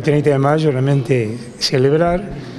30 de mayo realmente celebrar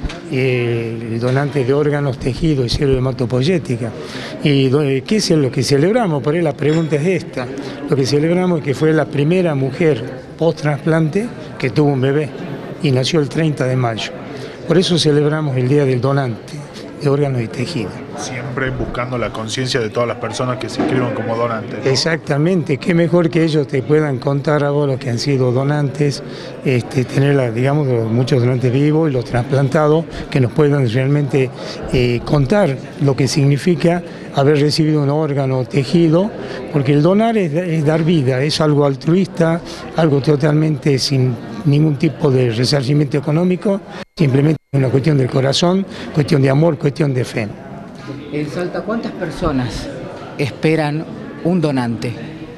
el donante de órganos, tejidos y células hematopoyéticas. ¿Y qué es lo que celebramos? Por ahí la pregunta es esta. Lo que celebramos es que fue la primera mujer post-trasplante que tuvo un bebé y nació el 30 de mayo. Por eso celebramos el Día del Donante de órganos y tejidos. Siempre buscando la conciencia de todas las personas que se inscriban como donantes, ¿no? Exactamente, qué mejor que ellos te puedan contar a vos los que han sido donantes, tener, digamos, muchos donantes vivos y los trasplantados, que nos puedan realmente contar lo que significa haber recibido un órgano o tejido, porque el donar es dar vida, es algo altruista, algo totalmente sin ningún tipo de resarcimiento económico, simplemente una cuestión del corazón, cuestión de amor, cuestión de fe. En Salta, ¿cuántas personas esperan un donante?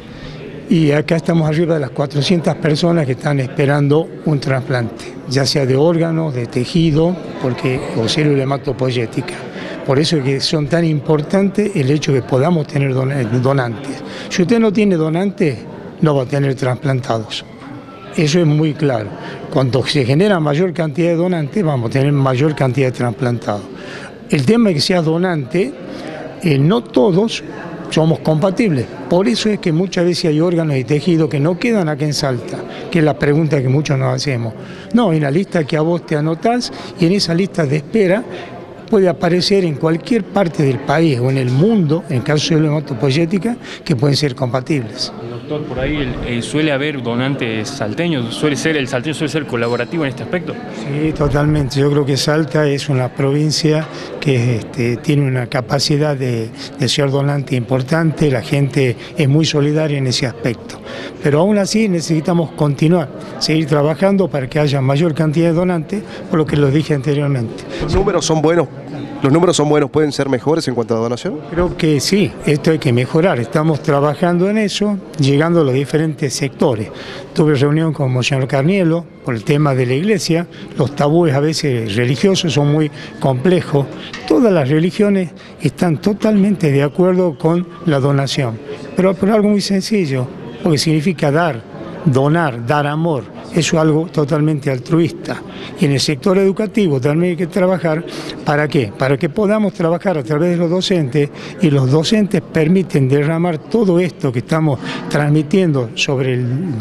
Y acá estamos arriba de las 400 personas que están esperando un trasplante, ya sea de órganos, de tejido, o célula hematopoyética. Por eso es que son tan importantes el hecho de que podamos tener donantes. Si usted no tiene donantes, no va a tener trasplantados. Eso es muy claro. Cuando se genera mayor cantidad de donantes, vamos a tener mayor cantidad de trasplantados. El tema es que seas donante, no todos somos compatibles. Por eso es que muchas veces hay órganos y tejidos que no quedan acá en Salta, que es la pregunta que muchos nos hacemos. No, hay una lista que a vos te anotás y en esa lista de espera puede aparecer en cualquier parte del país o en el mundo, en caso de célula hematopoyética, que pueden ser compatibles. Doctor, por ahí suele haber donantes salteños, el salteño suele ser colaborativo en este aspecto. Sí, totalmente. Yo creo que Salta es una provincia que tiene una capacidad de ser donante importante, la gente es muy solidaria en ese aspecto. Pero aún así necesitamos continuar, seguir trabajando para que haya mayor cantidad de donantes, por lo que lo dije anteriormente. ¿Los números son buenos? ¿Los números son buenos? ¿Pueden ser mejores en cuanto a donación? Creo que sí, esto hay que mejorar. Estamos trabajando en eso, llegando a los diferentes sectores. Tuve reunión con Monseñor Carnielo por el tema de la iglesia. Los tabúes a veces religiosos son muy complejos. Todas las religiones están totalmente de acuerdo con la donación, pero por algo muy sencillo, porque significa dar, donar, dar amor. Eso es algo totalmente altruista. Y en el sector educativo también hay que trabajar. ¿Para qué? Para que podamos trabajar a través de los docentes y los docentes permiten derramar todo esto que estamos transmitiendo sobre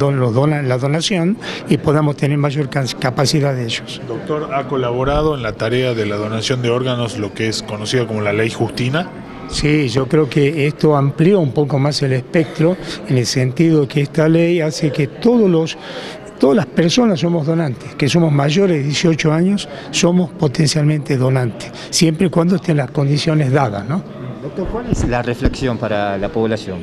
la donación y podamos tener mayor capacidad de ellos. Doctor, ¿ha colaborado en la tarea de la donación de órganos, lo que es conocido como la Ley Justina? Sí, yo creo que esto amplió un poco más el espectro en el sentido de que esta ley hace que todas las personas somos donantes, que somos mayores de 18 años, somos potencialmente donantes, siempre y cuando estén las condiciones dadas, ¿no? Doctor, ¿cuál es la reflexión para la población?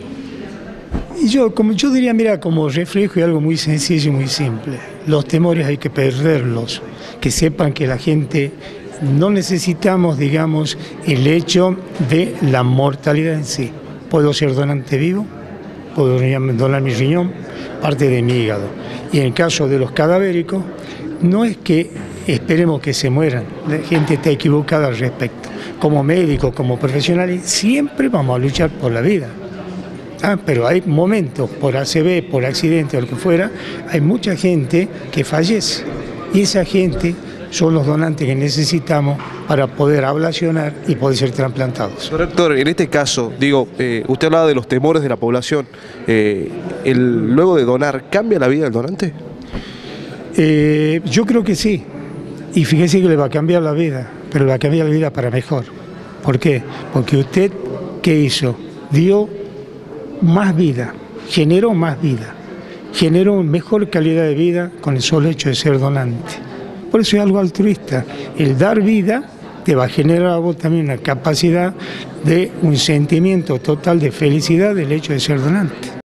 Y yo diría, mira, como reflejo y algo muy sencillo y muy simple. Los temores hay que perderlos, que sepan que la gente no necesitamos, digamos, el hecho de la mortalidad en sí. Puedo ser donante vivo, puedo donar mi riñón, parte de mi hígado. Y en el caso de los cadavéricos, no es que esperemos que se mueran, la gente está equivocada al respecto. Como médicos, como profesionales, siempre vamos a luchar por la vida. Pero hay momentos, por ACV, por accidente o lo que fuera, hay mucha gente que fallece. Y esa gente son los donantes que necesitamos para poder ablacionar y poder ser trasplantados. Doctor, en este caso, usted hablaba de los temores de la población. ¿Luego de donar, cambia la vida del donante? Yo creo que sí. Y fíjese que le va a cambiar la vida, pero le va a cambiar la vida para mejor. ¿Por qué? Porque usted, ¿qué hizo? Dio más vida, generó más vida, generó mejor calidad de vida con el solo hecho de ser donante. Por eso es algo altruista. El dar vida te va a generar a vos también una capacidad de un sentimiento total de felicidad del hecho de ser donante.